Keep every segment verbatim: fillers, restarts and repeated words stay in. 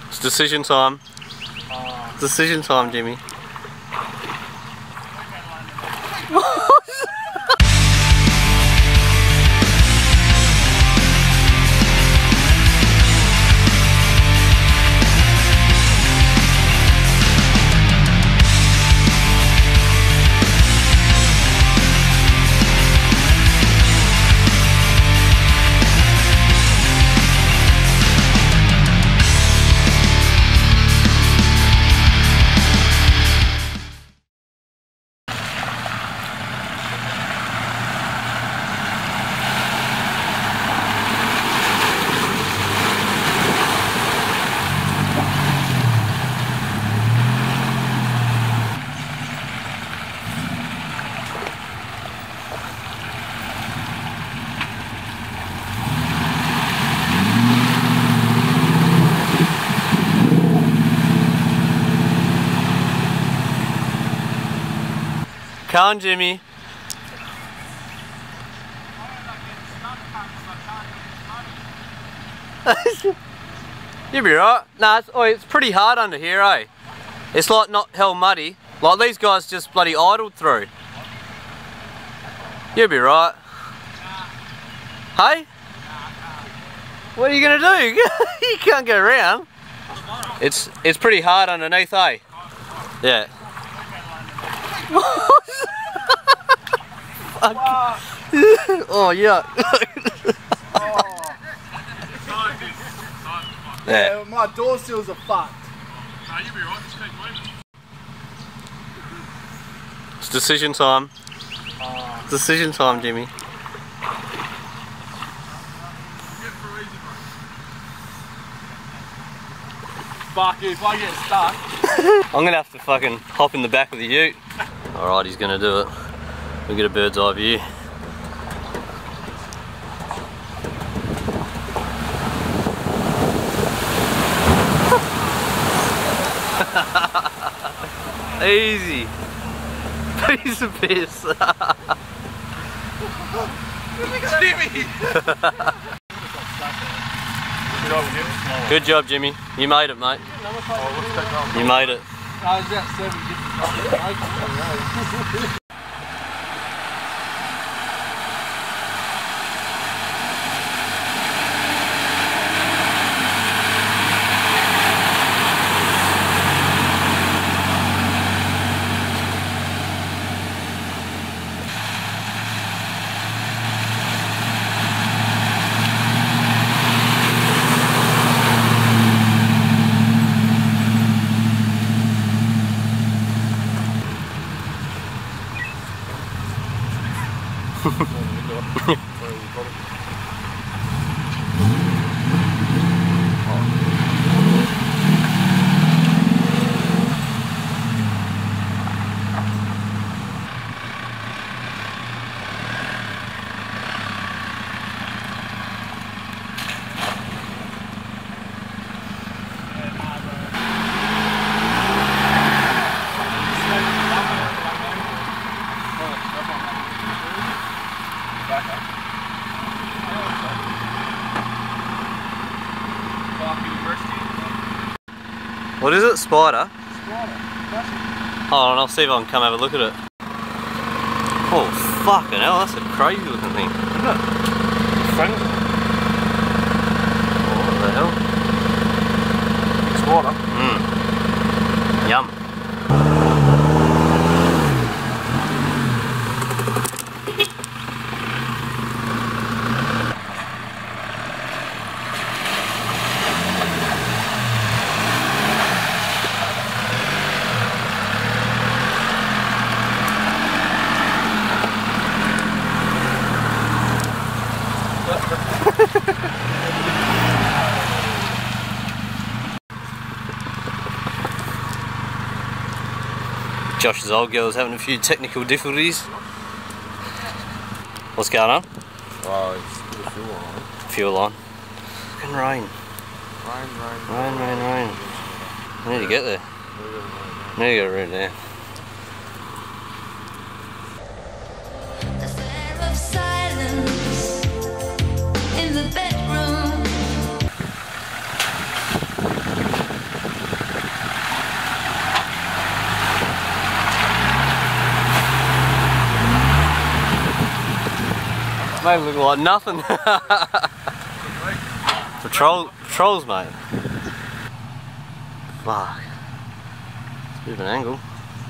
It's decision time. Decision time, Jimmy. Come on, Jimmy. You'll be right. Nah, it's, oh, it's pretty hard under here, eh? It's like not hell muddy. Like these guys just bloody idled through. You'll be right. Hey? What are you gonna do? You can't go around. It's it's pretty hard underneath, eh? Yeah. Oh yeah. Yeah. Yeah, my door seals are fucked. Nah, you'll be right, just keep moving. It's decision time. Oh. Decision time, Jimmy. Get through easy, bro. Fuck it, if I get stuck. I'm gonna have to fucking hop in the back of the ute. Alright, he's gonna do it. We'll get a bird's eye view. Easy. Piece of piss. Jimmy! Good job, Jimmy. You made it, mate. You made it. I was about seven different. What is it? Spider? Spider. Hold on, I'll see if I can come have a look at it. Oh, fucking hell, that's a crazy looking thing. Isn't it? Friendly. Oh, what the hell? Spider. Mmm. Yum. Josh's old girl's having a few technical difficulties. What's going on? Oh, it's the fuel on. Fuel on. Fucking rain. Rain, rain, Rain, rain, rain. I need to get there. I need to get a route there. They look like nothing. Patrol, patrols, mate. Fuck. It's a bit of an angle.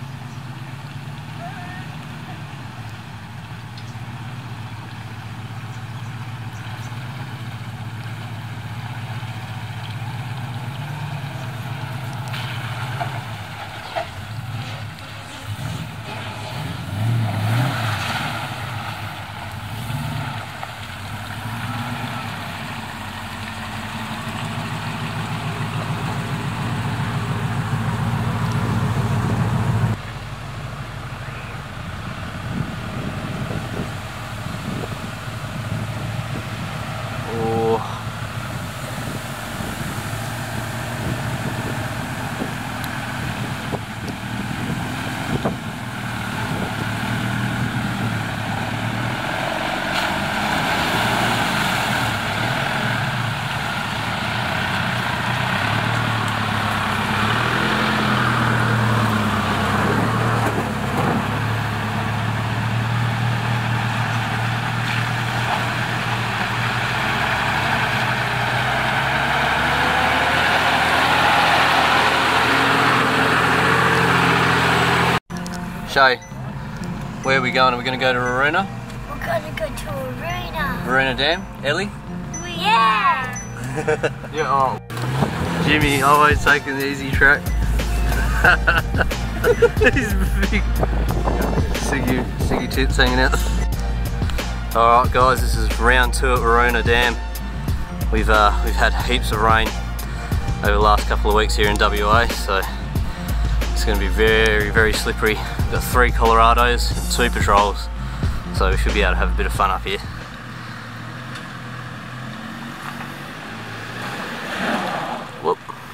Shay, where are we going? Are we going to go to Waroona? We're going to go to Waroona. Waroona Dam? Ellie? Yeah! Yeah, oh. Jimmy always taking the easy track. He's big. Siggy, Siggy tits hanging out. Alright guys, this is round two at Waroona Dam. We've, uh, we've had heaps of rain over the last couple of weeks here in W A, so it's going to be very, very slippery. We've got three Colorados and two patrols, so we should be able to have a bit of fun up here. Whoop.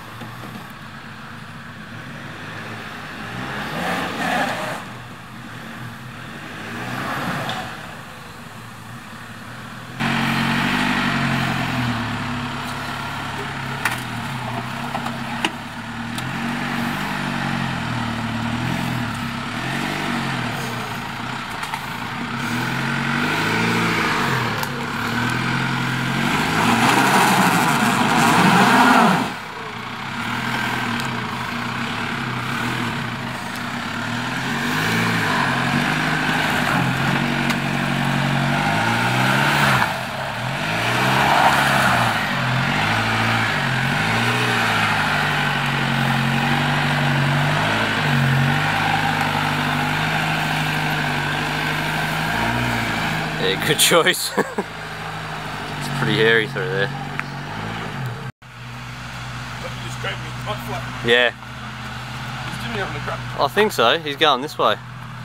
Yeah, good choice. It's pretty hairy through there. You just grabbed me front flip. Yeah, Is Jimmy having a crack? I think so. He's going this way.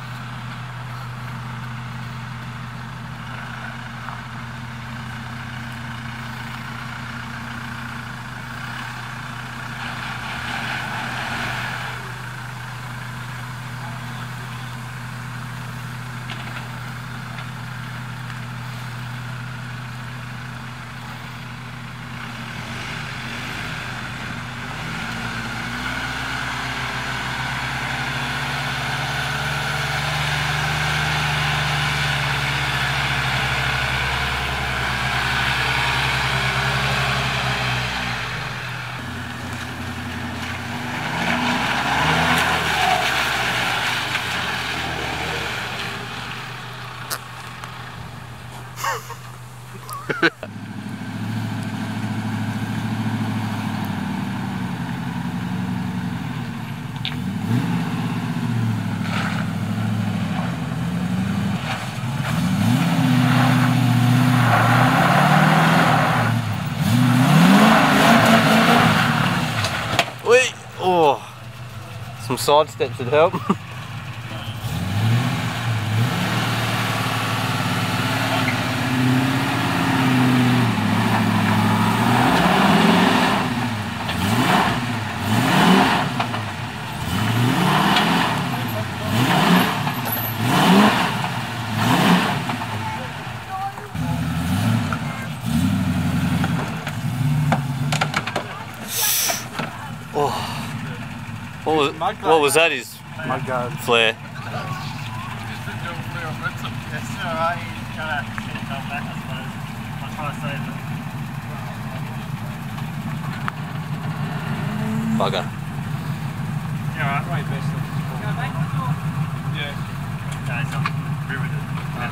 Wait, oh, some side steps would help. What was, what was that, his My God. flare? Just didn't go flare on Rinsom. It's alright, he's gonna back, I suppose. I'll try to save it. Bugger. Yeah, alright. Right, best of Yeah. No, it's not riveted.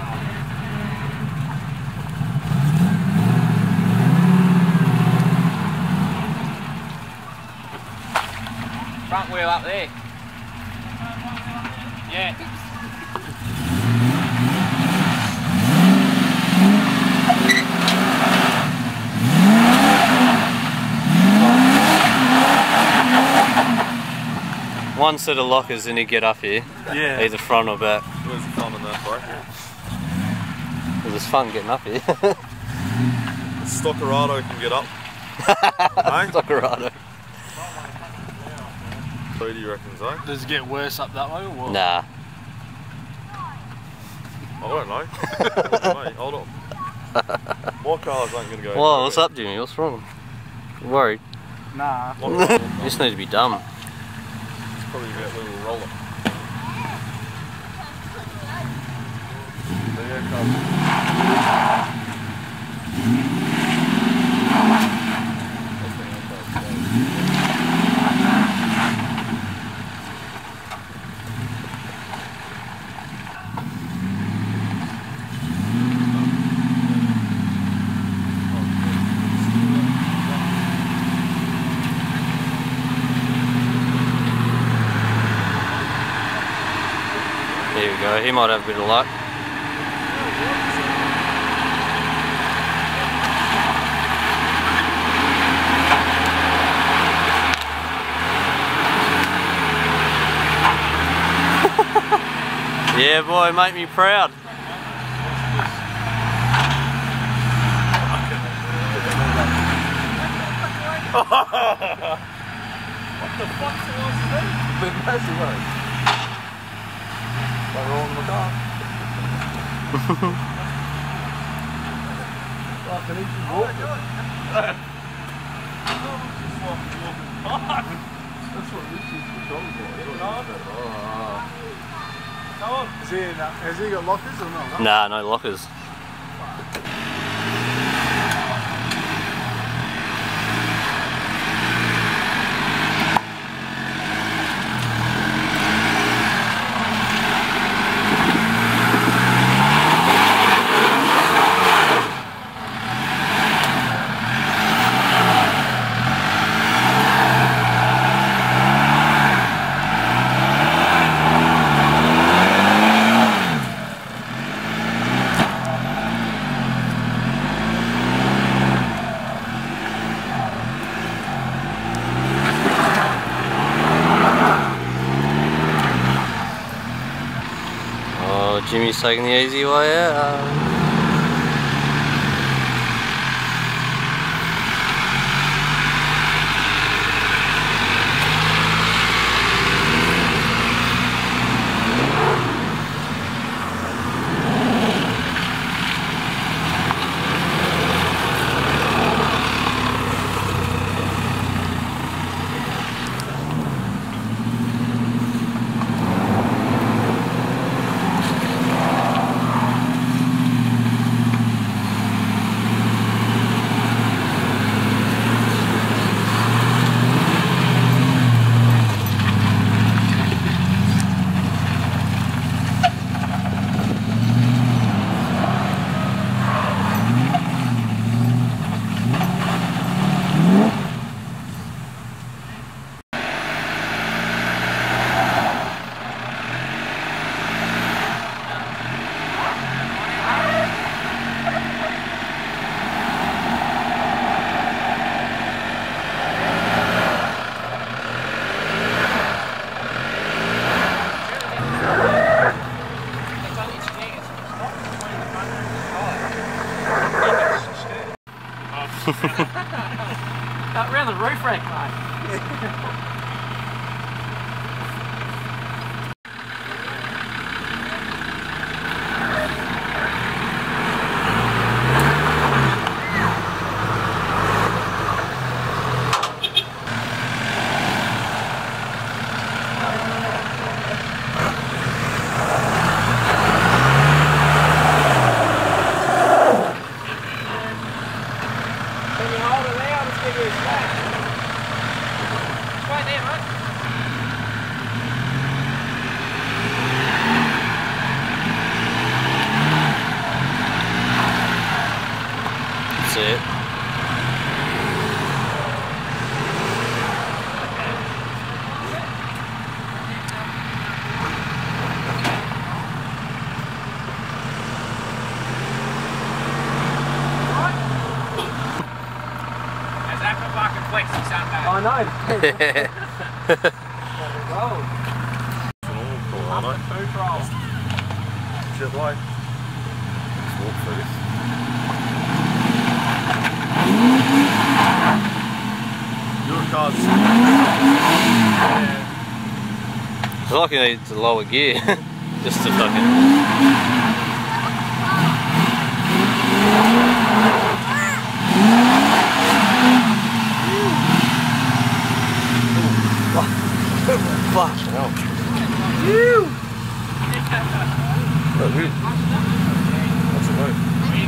Front wheel up there. Yeah. One set of lockers and you get up here. Yeah. Either front or back. Where's the fun in that bike? Well, it's fun getting up here. Stockerado can get up. Hey? Stockerado. Speedy reckons, eh? Does it get worse up that way or what? Nah. I don't know. Mate, hold on. My cars ain't gonna go. Whoa, what's up, Jimmy? What's wrong? You worried? Nah. You just need to be dumb. It's probably about a little roller. There you go. There we go, he might have a bit of luck. Yeah boy, make me proud. What the fuck's the last thing? Bit messy, mate. Like we're all in the car. Fucking easy walking. That's what Richie's controls for. Is he in that? Has he got lockers or not? Nah, no lockers. Jimmy's taking the easy way out. Got around the roof rack, mate. there, mate. That's it. I know. Two trials. Shit like. Let's walk through this. Your car's. Yeah. It's like you need to lower gear just to fucking. Fuck. No. You. Look, who? What's the move?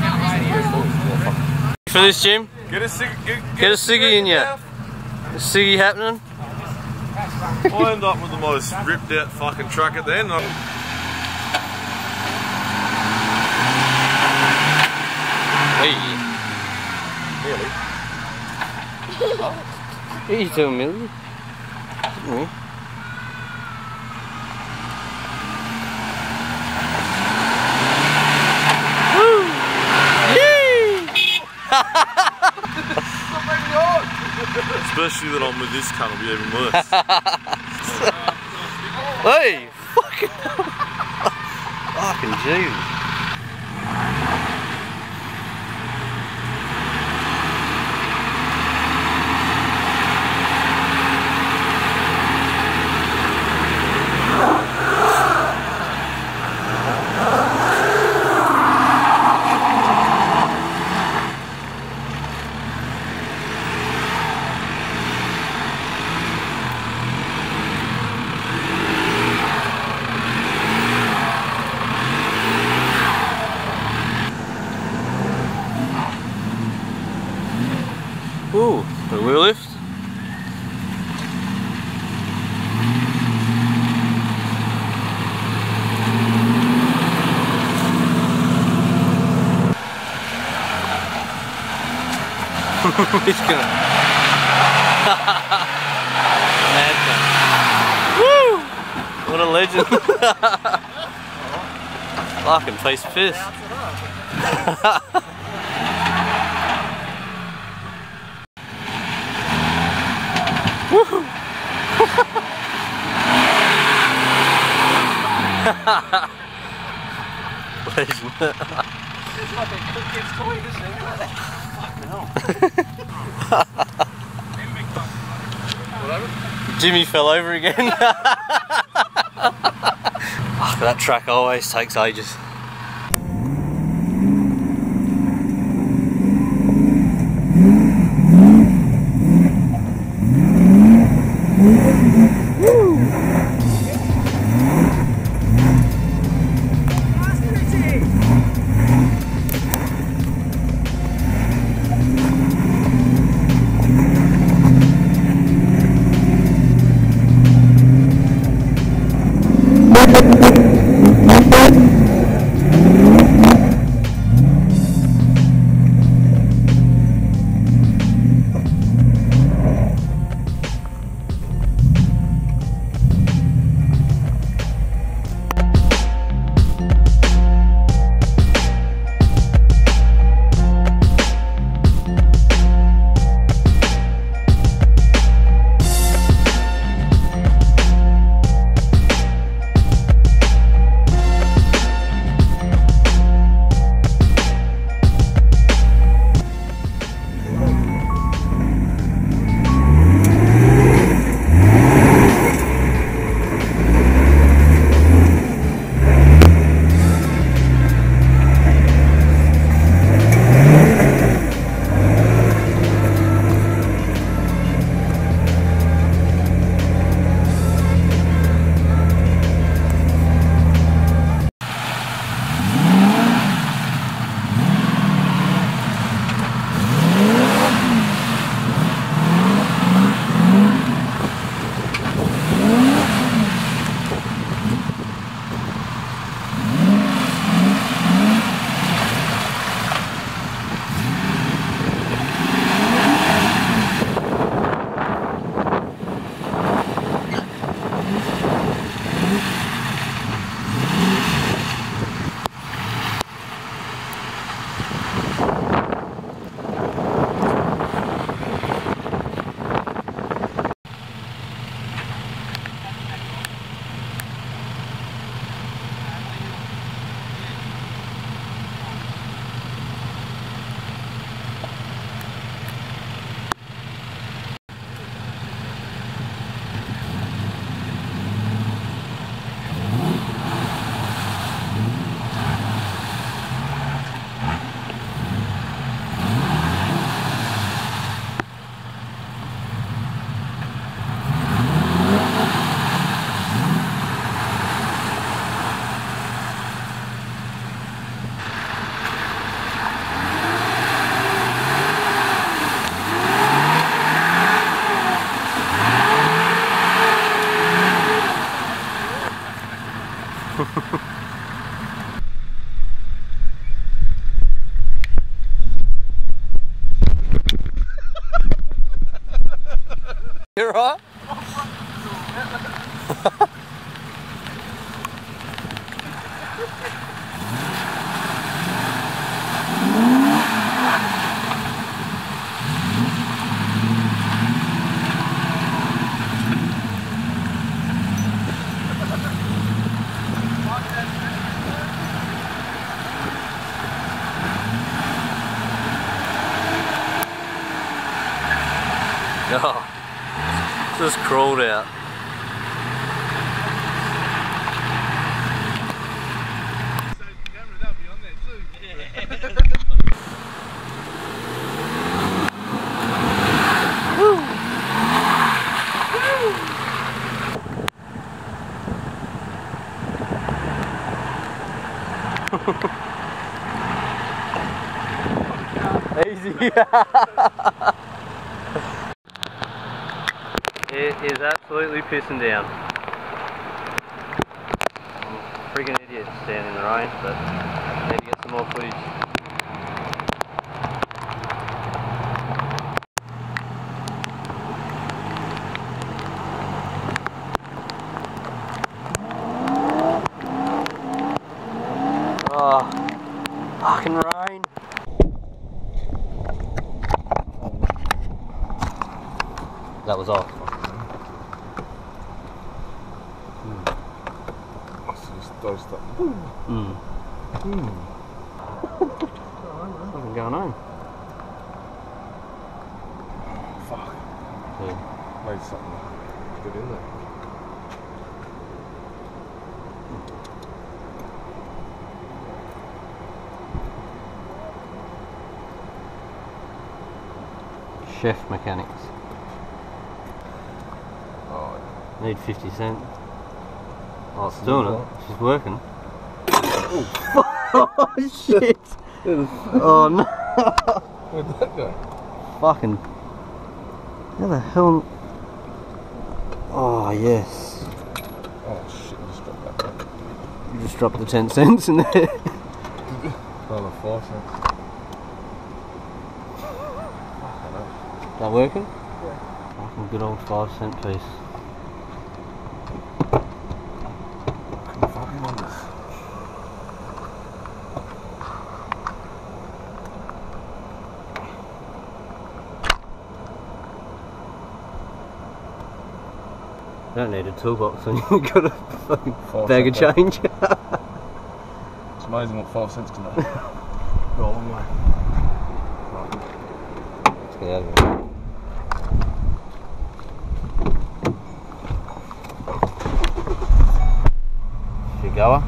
For this, Jim? Get a cig get, get, Get a ciggy in ya. A ciggy happening? I end up with the most ripped out fucking truck at the end. Hey. Nearly. What are you doing, Millie? Me? Woo! Yee! Especially that I'm with this cunt, will be even worse. Hey! Fucking. Fucking Jesus. Ooh, the wheel lift. He's gonna. Woo! What a legend. Fucking face of piss. Woohoo! Legend. It's like a kid's toy, isn't it? Fucking hell. Jimmy fell over again. Oh, that track always takes ages. You're right. Oh, just crawled out. Easy. It is absolutely pissing down. I'm a freaking idiot standing in the rain, but I need to get some more footage. Oh, fucking rain. That was off. Those stuff. Mm. Mm. I'm going home. Fuck. Yeah. Made something good in there. Chef mechanics. Oh, Need fifty cent. Oh, it's doing it. She's working. Oh shit! Oh no! where'd that go? Fucking. How the hell? Oh yes. Oh shit, you just dropped that. You just dropped the ten cents in there. Oh, the five cents. Is that working? Yeah. Fucking good old five cent piece. Fucking wonders. You don't need a toolbox when you've got a fucking Five bag of cent change. It's amazing what five cents can do. Go a long way. Let's get out of here. Should goer?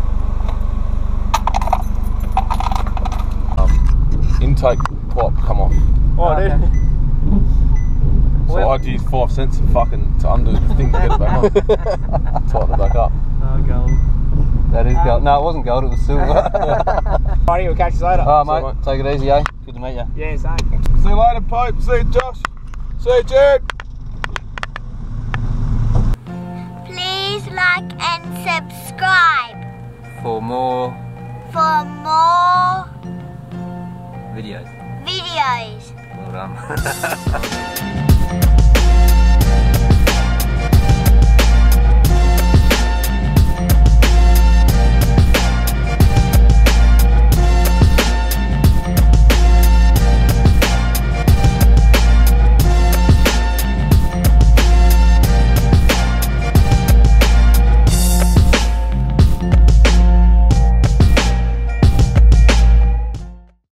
Um, intake pipe come off. Oh, dude. So I had to use five cents and fucking to undo the thing to get it back on. Tighten it back up. Oh, gold. That is gold. No, it wasn't gold, it was silver. Alrighty, we'll catch you later. Alright, See you, mate. Take it easy, eh? Good to meet you. Yeah, same. See you later, Pope. See you, Josh. See you, Jared. Please like and subscribe For more for more videos. videos. Well done.